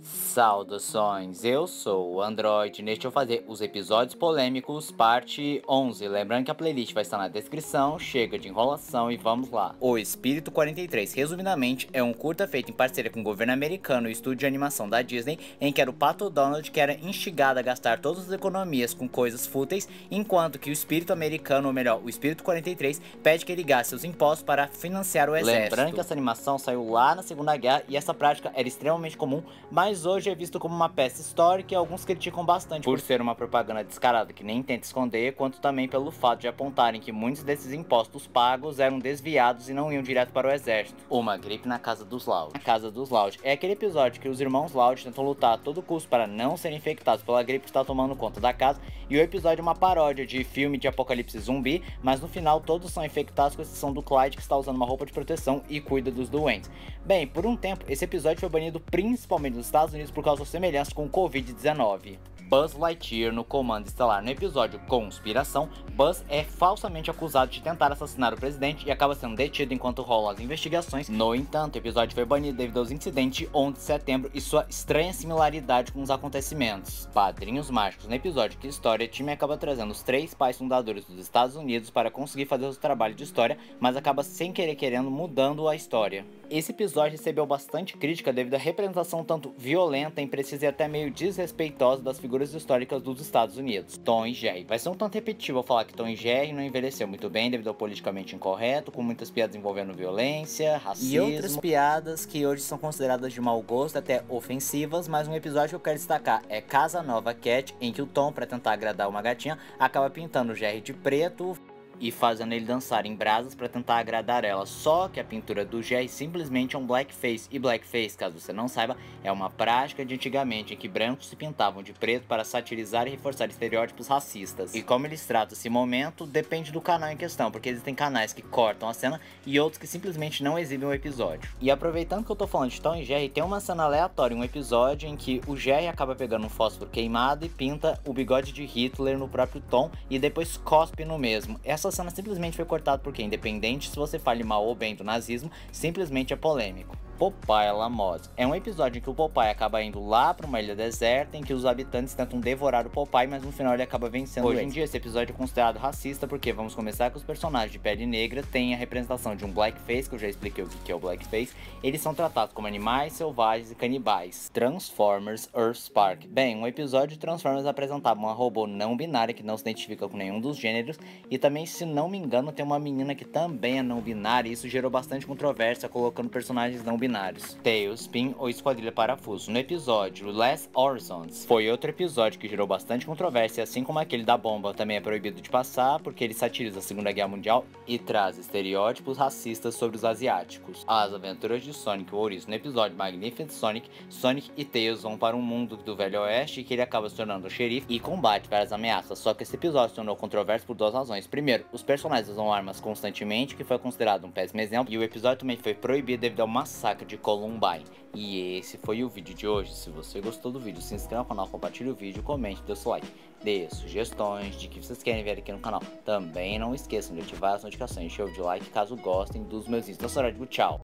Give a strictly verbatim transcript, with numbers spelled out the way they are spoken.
Saudações, eu sou o Android e neste eu vou fazer os episódios polêmicos parte onze. Lembrando que a playlist vai estar na descrição, chega de enrolação e vamos lá. O Espírito quarenta e três, resumidamente, é um curta feito em parceria com o governo americano e o estúdio de animação da Disney, em que era o Pato Donald que era instigado a gastar todas as economias com coisas fúteis, enquanto que o espírito americano, ou melhor, o Espírito quarenta e três, pede que ele gaste seus impostos para financiar o exército. Lembrando que essa animação saiu lá na Segunda Guerra e essa prática era extremamente comum, mas hoje é visto como uma peça histórica e alguns criticam bastante por ser uma propaganda descarada que nem tenta esconder, quanto também pelo fato de apontarem que muitos desses impostos pagos eram desviados e não iam direto para o exército. Uma gripe na casa dos Loud. A casa dos Loud é aquele episódio que os irmãos Loud tentam lutar a todo custo para não serem infectados pela gripe que está tomando conta da casa, e o episódio é uma paródia de filme de apocalipse zumbi, mas no final todos são infectados com exceção do Clyde, que está usando uma roupa de proteção e cuida dos doentes. Bem, por um tempo esse episódio foi banido principalmente nos Estados Unidos por causa das semelhanças com o covid dezenove. Buzz Lightyear no comando estelar. No episódio Conspiração, Buzz é falsamente acusado de tentar assassinar o presidente e acaba sendo detido enquanto rolam as investigações. No entanto, o episódio foi banido devido aos incidentes de onze de setembro e sua estranha similaridade com os acontecimentos. Padrinhos Mágicos. No episódio Que História, time acaba trazendo os três pais fundadores dos Estados Unidos para conseguir fazer o trabalho de história, mas acaba sem querer querendo mudando a história. Esse episódio recebeu bastante crítica devido à representação tanto violenta, imprecisa e até meio desrespeitosa das figuras históricas dos Estados Unidos. Tom e Jerry. Vai ser um tanto repetitivo eu falar que Tom e Jerry não envelheceu muito bem devido ao politicamente incorreto, com muitas piadas envolvendo violência, racismo e outras piadas que hoje são consideradas de mau gosto, até ofensivas, mas um episódio que eu quero destacar é Casa Nova Cat, em que o Tom, para tentar agradar uma gatinha, acaba pintando o Jerry de preto e fazendo ele dançar em brasas para tentar agradar ela. Só que a pintura do Jerry simplesmente é um blackface, e blackface, caso você não saiba, é uma prática de antigamente em que brancos se pintavam de preto para satirizar e reforçar estereótipos racistas. E como eles tratam esse momento depende do canal em questão, porque existem canais que cortam a cena e outros que simplesmente não exibem o episódio. E aproveitando que eu tô falando de Tom e Jerry, tem uma cena aleatória, um episódio em que o Jerry acaba pegando um fósforo queimado e pinta o bigode de Hitler no próprio Tom e depois cospe no mesmo. Essa cena simplesmente foi cortada porque, independente se você fale mal ou bem do nazismo, simplesmente é polêmico. Popeye La Mode. É um episódio em que o Popeye acaba indo lá para uma ilha deserta em que os habitantes tentam devorar o Popeye, mas no final ele acaba vencendo. Hoje em dia esse episódio é considerado racista porque vamos começar com os personagens de pele negra têm a representação de um blackface, que eu já expliquei o que é o blackface. Eles são tratados como animais selvagens e canibais. Transformers Earthspark. Bem, um episódio de Transformers apresentava uma robô não binária que não se identifica com nenhum dos gêneros, e também, se não me engano, tem uma menina que também é não binária, e isso gerou bastante controvérsia colocando personagens não binários. Tailspin ou Esquadrilha Parafuso. No episódio Last Horizons, foi outro episódio que gerou bastante controvérsia, assim como aquele da bomba também é proibido de passar, porque ele satiriza a Segunda Guerra Mundial e traz estereótipos racistas sobre os asiáticos. As Aventuras de Sonic, o ouriço. No episódio Magnificent Sonic, Sonic e Tails vão para um mundo do Velho Oeste, que ele acaba se tornando o xerife e combate várias ameaças, só que esse episódio se tornou controverso por duas razões. Primeiro, os personagens usam armas constantemente, que foi considerado um péssimo exemplo, e o episódio também foi proibido devido ao massacre de Columbine. E esse foi o vídeo de hoje. Se você gostou do vídeo, se inscreva no canal, compartilhe o vídeo, comente, dê seu like, dê sugestões de que vocês querem ver aqui no canal. Também não esqueçam de ativar as notificações, show de like caso gostem dos meus vídeos. Então, tchau!